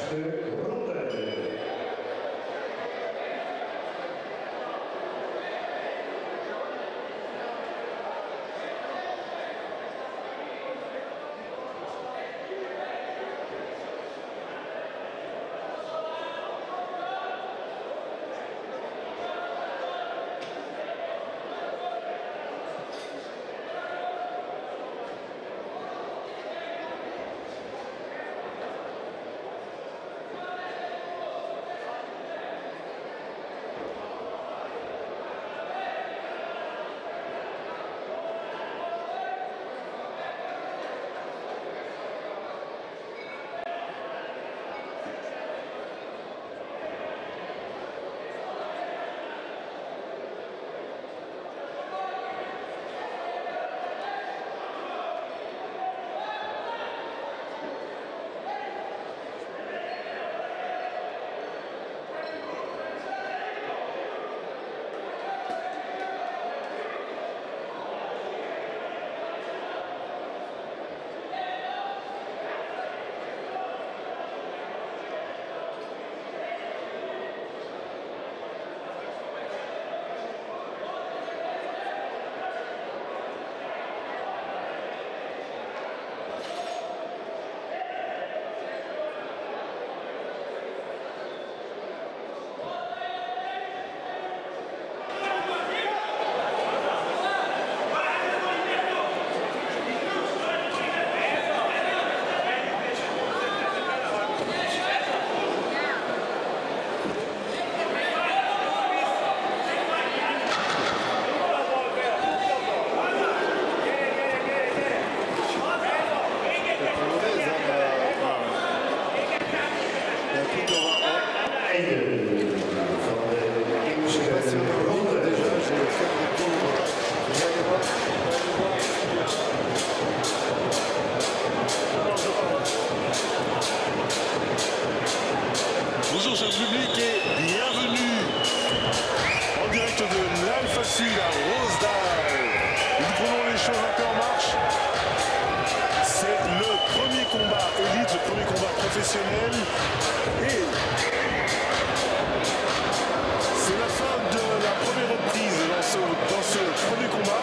Bonjour cher public et bienvenue en direct de l'Alpha Sud à Rosedale. Nous prenons les choses un peu en marche. C'est le premier combat élite, le premier combat professionnel. Et c'est la fin de la première reprise dans ce premier combat.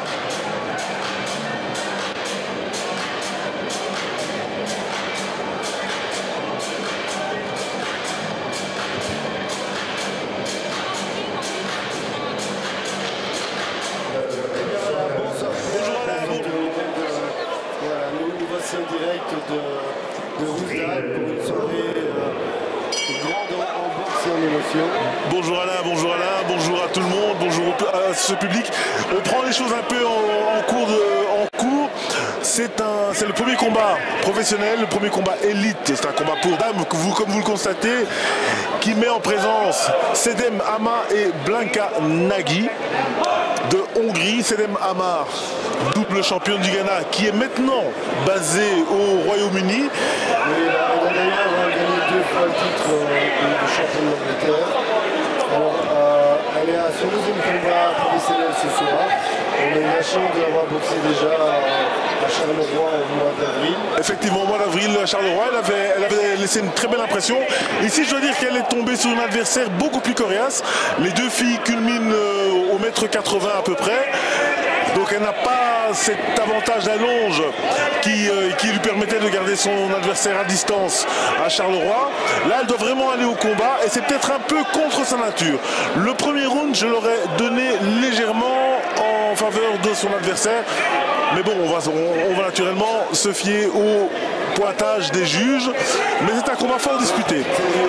En direct de Rosedale pour une soirée grande en boxe et en émotion. Bonjour Alain, bonjour Alain, bonjour à tout le monde, bonjour à ce public. On prend les choses un peu en cours. C'est le premier combat professionnel, le premier combat élite. C'est un combat pour dames, comme vous le constatez, qui met en présence Sedem Ama et Blanka Nagy de Hongrie. Sedem Ama, double championne du Ghana, qui est maintenant basée au Royaume-Uni. Elle a d'ailleurs gagné 2 fois le titre de championne d'Angleterre. Alors, elle est à son deuxième combat professionnel ce soir. On a eu la chance de l'avoir boxé déjà à Charleroi au mois d'avril. Effectivement, au mois d'avril, à Charleroi, elle avait laissé une très belle impression. Ici, je dois dire qu'elle est tombée sur une adversaire beaucoup plus coriace. Les deux filles culminent au mètre 80 à peu près. Donc elle n'a pas cet avantage d'allonge qui lui permettait de garder son adversaire à distance à Charleroi. Là, elle doit vraiment aller au combat et c'est peut-être un peu contre sa nature. Le premier round, je l'aurais donné légèrement en faveur de son adversaire. Mais bon, on va naturellement se fier au pointage des juges. Mais c'est un combat fort disputé.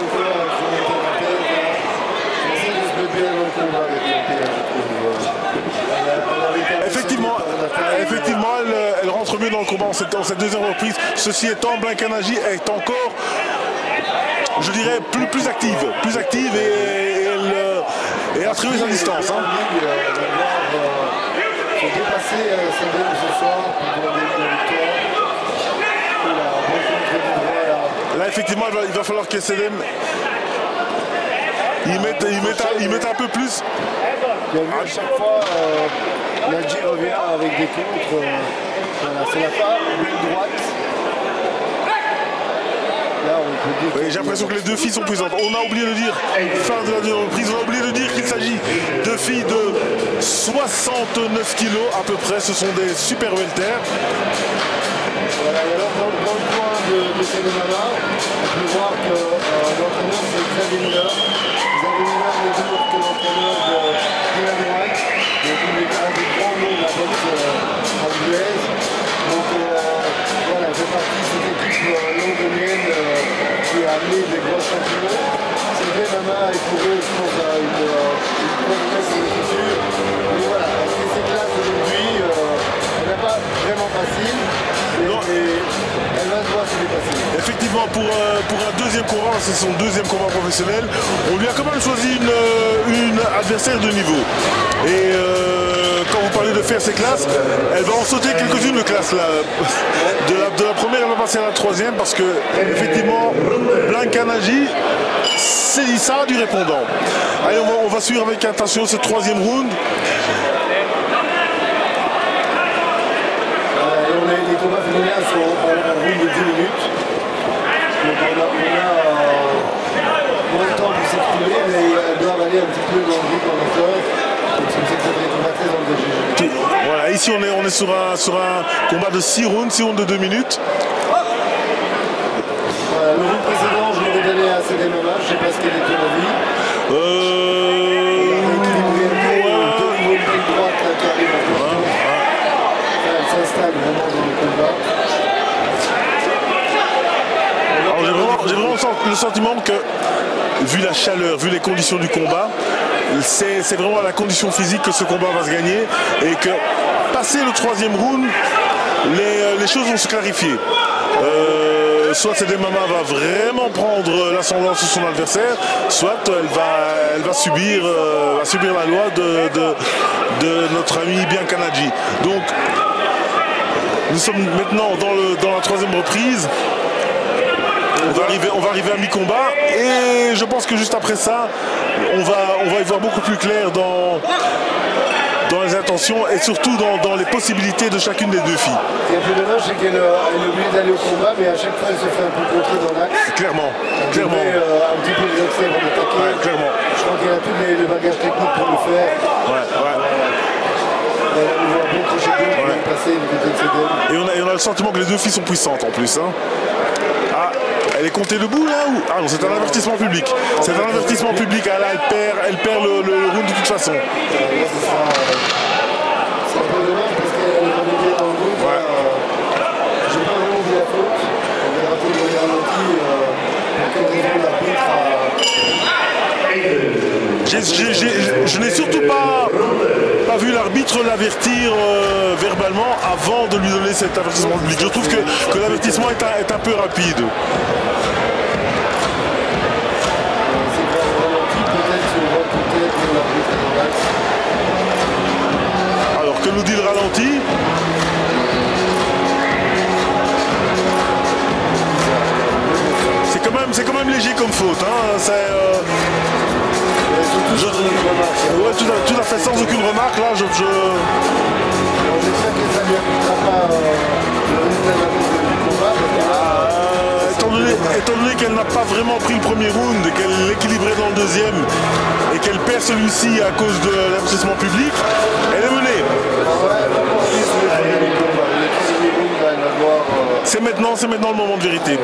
Effectivement, elle rentre mieux dans le combat en cette deuxième reprise. Ceci étant, Blanka Nagy est encore, je dirais, plus active et elle a trouvé sa distance. Hein. Dépasser Sedem ce soir pour donner la victoire. Là, effectivement, il va falloir que Sedem il mette un peu plus. À chaque fois, Nagy revient avec des contres. Voilà, c'est la fin, belle droite. là, on peut dire. Oui, j'ai l'impression que les deux filles sont puissantes. On a oublié de dire, fin de la deuxième reprise, on a oublié de dire qu'il s'agit de filles de 69 kilos à peu près. Ce sont des super welter. Voilà, et alors dans le coin de Selemana, on peut voir que l'entraîneur c'est Xavier Miller. Xavier Miller n'est autre que l'entraîneur de Dylan White, donc il est un des grands noms de la boxe anglaise. Donc voilà, il fait partie de cette équipe londonienne qui a amené des gros champions. Selemana est pour eux, je pense, une promesse de futur. Mais voilà, elle fait ses classes aujourd'hui, elle n'est pas vraiment facile. Elle va se voir si elle est facile. Effectivement, pour un deuxième combat, c'est son deuxième combat professionnel, on lui a quand même choisi une adversaire de niveau. Et quand vous parlez de faire ses classes, elle va en sauter quelques-unes de classes là. De la première, elle va passer à la troisième parce que effectivement, Blanca Nagy, ça a du répondant. Allez, on va suivre avec attention ce troisième round. Les combats féminins sont en round de 10 minutes. Donc on a moins de temps pour s'exprimer, mais elles doivent aller un petit peu dans le rythme amateur. Donc c'est pour ça que ça va être très engagé. Voilà, ici on est sur un combat de 6 rounds, 6 rounds de 2 minutes. Voilà, le round précédent, je l'aurais donné à Selemana, je ne sais pas ce qu'elle est ton avis. Vraiment dans le combat. Alors j'ai vraiment le sentiment que, vu la chaleur, vu les conditions du combat, c'est vraiment à la condition physique que ce combat va se gagner et que, passé le troisième round, les choses vont se clarifier. Soit Selemana va vraiment prendre l'ascendant sur son adversaire, soit elle va subir la loi de notre ami Bianca Nagy. Donc, nous sommes maintenant dans la troisième reprise. On va arriver à mi-combat et je pense que juste après ça, on va y voir beaucoup plus clair dans les intentions et surtout dans les possibilités de chacune des deux filles. Ce qui est un peu dommage, c'est qu'elle est obligée d'aller au combat, mais à chaque fois elle se fait un peu contrer dans l'axe. Clairement. Un petit peu les accès avant d'attaquer. Ouais, clairement. Je crois qu'elle a tout le bagage technique pour le faire. Elle a un bon crochet de gauche pour passer du côté de Sedem. Et on a le sentiment que les deux filles sont puissantes en plus. Hein. Ah, elle est comptée debout là ou... Ah non, c'est un avertissement public. C'est un avertissement public. Ah, là, elle perd le round de toute façon. C'est un peu dommage parce qu'elle est remontée dans le groupe. J'ai pas vraiment vu la faute. On verra tout le ralenti. Pour quelle raison l'arbitre a... Je n'ai surtout pas vu l'arbitre l'avertir verbalement avant de lui donner cet avertissement public. Je trouve que l'avertissement est un peu rapide. Alors que nous dit le ralenti? C'est quand même léger comme faute. Hein. Ouais, tout à fait, sans aucune remarque. Là, J'espère que ça ne lui appliquera pas le résultat du combat. Étant donné qu'elle n'a pas vraiment pris le premier round, qu'elle l'équilibrait dans le deuxième et qu'elle perd celui-ci à cause de l'avertissement public, elle est menée. C'est maintenant le moment de vérité.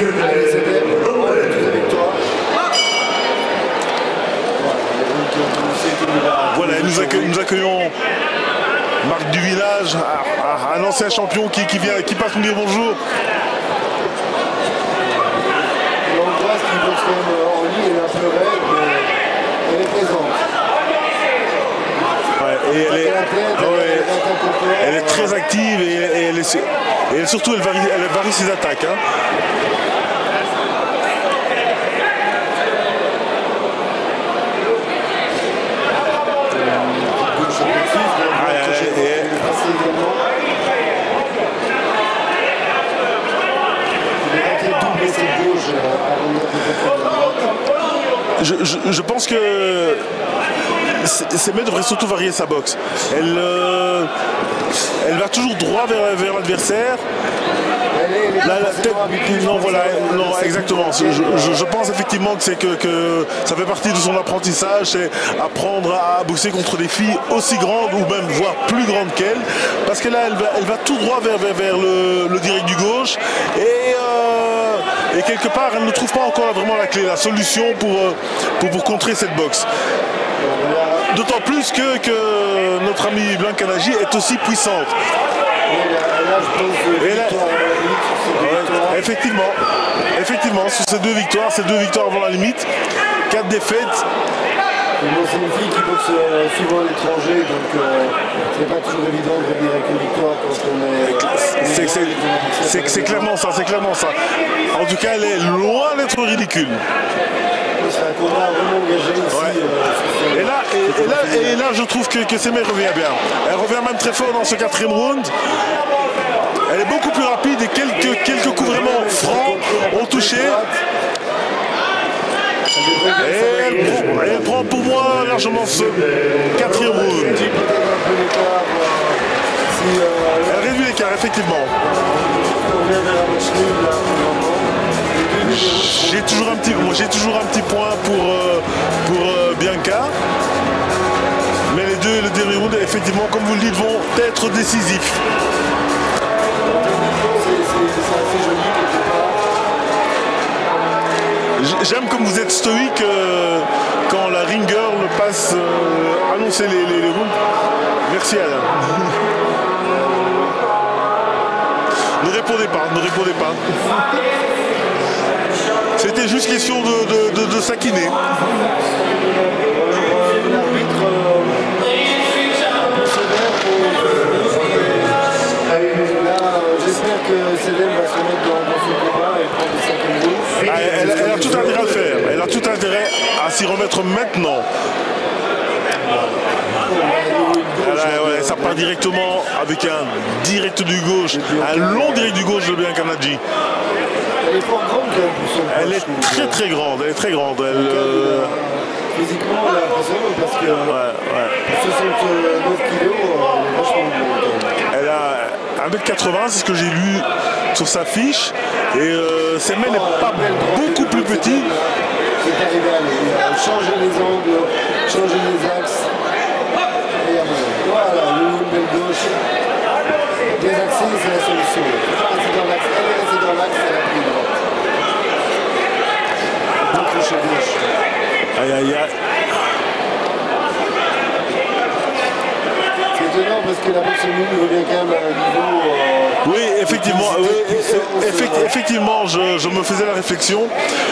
Voilà, nous accueillons Marc du Village, un ancien champion qui passe nous dire bonjour. L'Angoisse qui boxe quand même en ligne, elle est un peu raide, mais elle est présente. Ouais, elle est très active et surtout elle varie ses attaques. Hein. Je pense que Semet devrait surtout varier sa boxe. Elle va toujours droit vers l'adversaire. Elle Non, voilà, non, exactement. Je pense effectivement que que ça fait partie de son apprentissage, c'est apprendre à boxer contre des filles aussi grandes ou même voire plus grandes qu'elle, parce que là, elle va tout droit vers le direct du gauche et quelque part, elle ne trouve pas encore vraiment la clé, la solution pour contrer cette boxe. D'autant plus que notre amie Blanca Nagy est aussi puissante. Effectivement, sur ces deux victoires avant la limite, 4 défaites. C'est une fille qui boxe souvent à l'étranger, donc c'est pas toujours évident de revenir avec une victoire quand on est. C'est clairement ça, En tout cas, elle est loin d'être ridicule. C'est un combat vraiment engagé ici. Et là, je trouve que Semeh revient bien. Elle revient même très fort dans ce 4e round. Elle est beaucoup plus rapide et quelques coups vraiment francs ont touché. Et elle prend pour moi largement ce 4e round. Elle réduit l'écart, effectivement. J'ai toujours un petit point pour Bianca. Mais le dernier round, effectivement, comme vous le dites, vont être décisifs. J'aime comme vous êtes stoïque quand la ring girl passe annoncer les rounds. Merci Alain. Ne répondez pas. C'était juste question de s'aquiner. J'espère que Cédem va se mettre dans son combat et prendre des 5e rounds. Elle a tout intérêt à le faire. Elle a tout intérêt à s'y remettre maintenant. Ça part directement avec un direct du gauche, un long direct du gauche de Bianca Nagy. Elle est fort grande quand même pour son poids. Elle est très grande. Physiquement, elle est impressionnante parce que pour 69 kg, elle est vachement grande. Elle a 1m80, c'est ce que j'ai lu sur sa fiche. Et Semeh n'est pas beaucoup plus petit. C'est arrivé à changer les angles, changer les axes. Et voilà, le belle gauche. Désaxer, c'est la solution. Elle est restée dans l'axe, elle a pris droite. Bon crochet gauche. Aïe. C'est étonnant parce que la boxe féminine revient quand même à un niveau. Oui, effectivement, je me faisais la réflexion.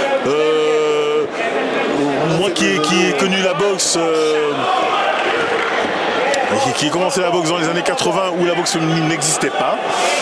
Moi qui ai connu la boxe, qui ai commencé la boxe dans les années 80 où la boxe féminine n'existait pas.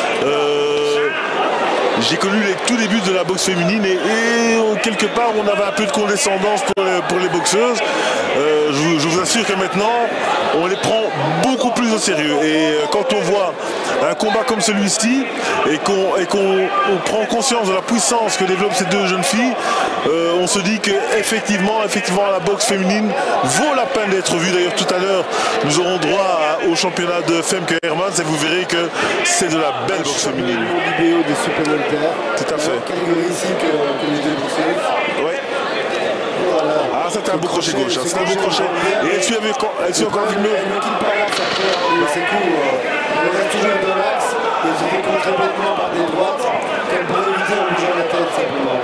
J'ai connu les tout débuts de la boxe féminine et quelque part on avait un peu de condescendance pour les boxeuses. Je vous assure que maintenant on les prend beaucoup plus au sérieux. Et quand on voit un combat comme celui-ci et qu'on prend conscience de la puissance que développent ces deux jeunes filles, on se dit que effectivement la boxe féminine vaut la peine d'être vue. D'ailleurs tout à l'heure nous aurons droit au championnat de Femke Hermans et vous verrez que c'est de la belle boxe féminine. Tout à fait. Catégorie ici que les deux boxeuses. Oui. Voilà. Ah, c'était un beau crochet gauche. C'était un beau crochet. Et elle suit encore avec nous. Elle ne quitte pas l'axe après ses coups. Elle reste toujours dans l'axe. Et se fait contre complètement par des droites qu'elle peut éviter en bougeant la tête simplement.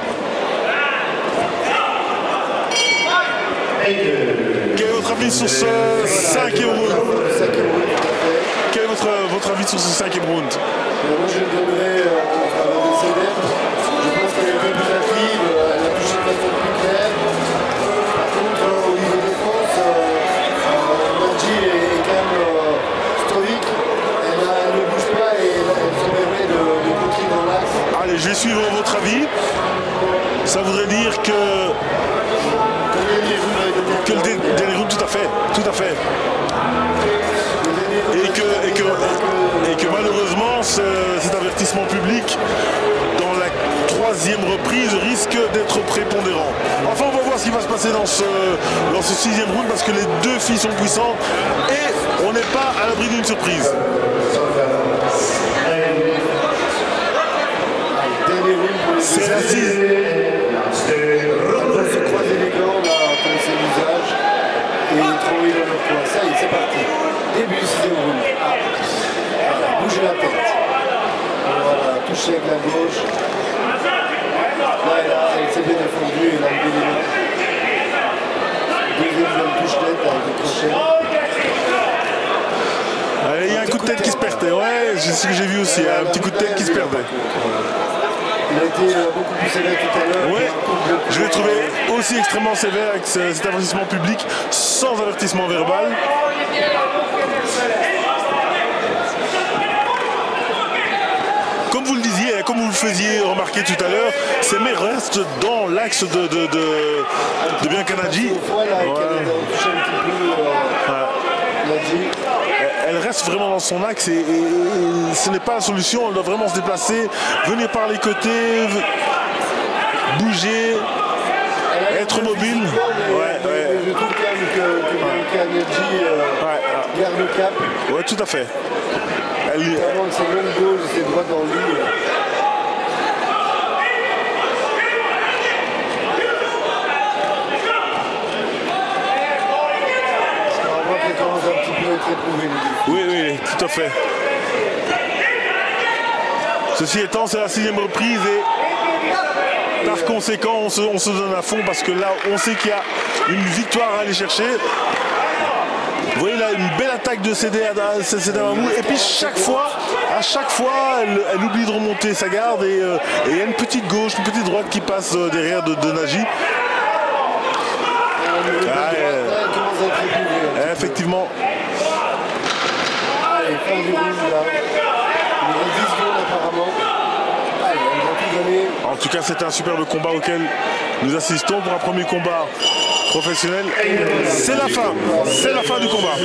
Quel est votre avis sur ce 5e round? Quel est votre avis sur ce 5e round? Moi je le donnerais en faveur de Cédem. Je pense qu'elle est un peu plus active, elle a touché de façon plus claire. Par contre, au niveau défense, Nagy est quand même stoïque. Elle ne bouge pas et elle se permet de contrer dans l'axe. Allez, je vais suivre votre avis. Ça voudrait dire que le dernier round, tout à fait. Et que malheureusement cet avertissement public dans la 3e reprise risque d'être prépondérant. Enfin on va voir ce qui va se passer dans ce 6e round parce que les deux filles sont puissantes et on n'est pas à l'abri d'une surprise. C'est la 6. On se croiser les gants là, comme c'est l'usage, et trouver dans leur coin. Ça y est, c'est parti. Début, 6e round. Voilà, bougez la tête. Voilà, toucher avec la gauche. Là, elle s'est bien défendue, elle a levé les mains. Deuxième touche tête avec le crochet. Il y a un coup de tête qui se perdait, ouais, c'est ce que j'ai vu aussi, un petit coup de tête qui se perdait. Il a été beaucoup plus sévère tout à l'heure. Ouais, je l'ai trouvé aussi extrêmement sévère avec cet avertissement public, sans avertissement verbal. Comme vous le disiez, comme vous le faisiez remarquer tout à l'heure, Semé reste dans l'axe de Biancanagi. Elle reste vraiment dans son axe et ce n'est pas la solution, elle doit vraiment se déplacer, venir par les côtés, bouger, être mobile. Je trouve quand même que Biancanagi garde le cap. Oui, tout à fait. Elle avance ses longues gauches et ses droites dans le lit. On voit qu'elle commence un petit peu à être éprouvée. Oui, tout à fait. Ceci étant, c'est la 6e reprise et par conséquent, on se donne à fond parce que là, on sait qu'il y a une victoire à aller chercher. Vous voyez là, une belle attaque de Sedamamou et puis à chaque fois, elle oublie de remonter sa garde et il y a une petite gauche, une petite droite qui passe derrière de Nagy. Effectivement. Allez, fin du round là. Il reste 10 secondes apparemment. Allez, on va tout donner. En tout cas, c'est un superbe combat auquel nous assistons pour un premier combat professionnel. C'est la fin du combat.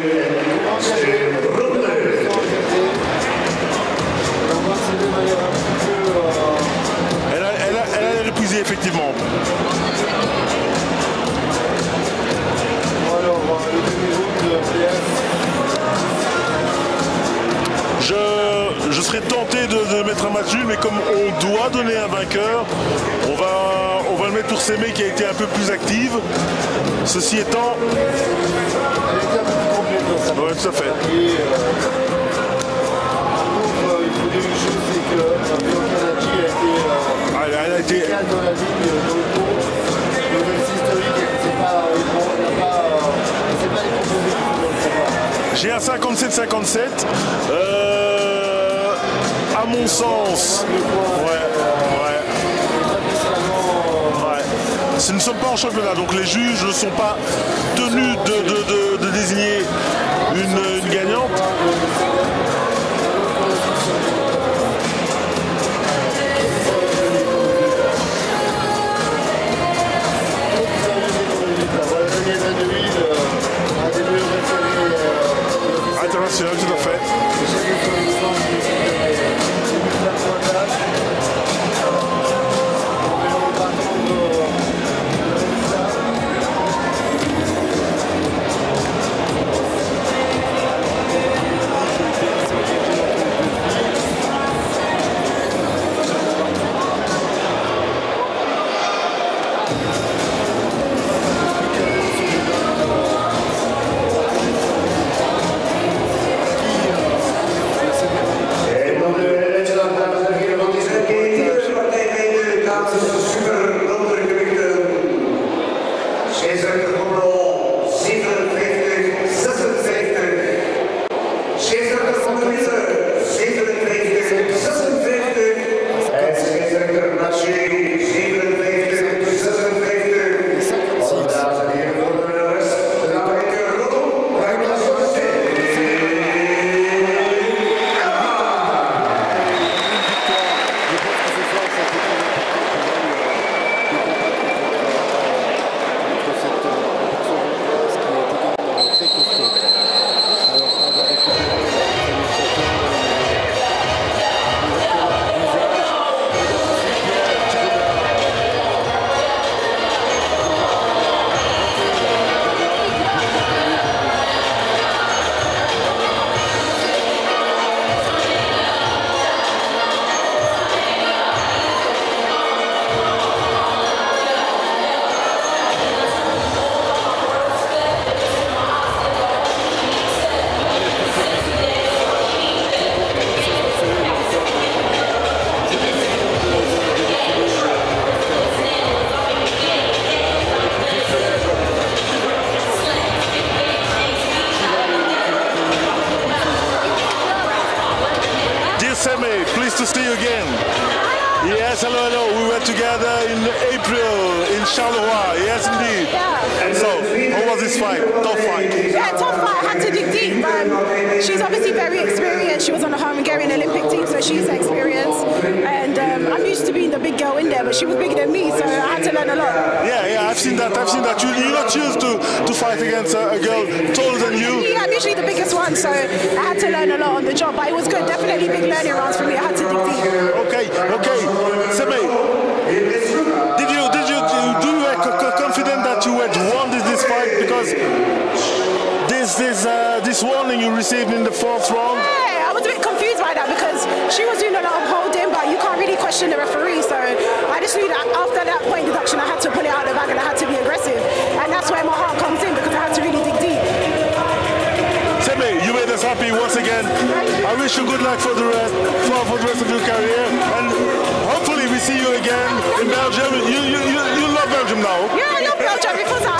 Elle a épuisé effectivement. Alors, le demi-round, Je serais tenté de mettre un match nul, mais comme on doit donner un vainqueur, on va le mettre pour Semé qui a été un peu plus active. Ceci étant... elle était un peu plus complète dans sa Ouais, tout à fait. il faut dire une chose, c'est que Biancanagi Elle a été... calme dans la ligne, dans le tour. Le reste historique, elle ne s'est pas les composés du tout dans le combat. J'ai un 57-57. À mon sens, ce ne sommes pas en championnat, donc les juges ne sont pas tenus de désigner une gagnante. International, tout à fait. nice to see you again. Yes, hello, hello. We were together in April in Charleroi. Yes, indeed. Yeah. So, how was this fight? Tough fight. Yeah, tough fight. I had to dig deep. She's obviously very experienced. She was on the Hungarian Olympic team, so she's experienced. And I'm used to being the big girl in there, but she was bigger than me, so I had to learn a lot. Yeah, I've seen that. You're not used to fight against a girl taller than you. Yeah, I'm usually the biggest one, so I had to learn a lot on the job. But it was good. Definitely big learning rounds for me. I had to dig deep. Okay. Seme, do you were confident that you had won this fight, because this warning you received in the 4th round? Yeah, I was a bit confused by that because she was doing a lot of holding, but you can't really question the referee. So I just knew that after that point deduction, I had to pull it out of the bag and I had to be aggressive, and that's where my heart comes in, because I had to really dig deep. Seme, you made us happy once again. I wish you good luck for the rest of your career, and hopefully we see you again in Belgium. You love Belgium now. Yeah, I love Belgium. It feels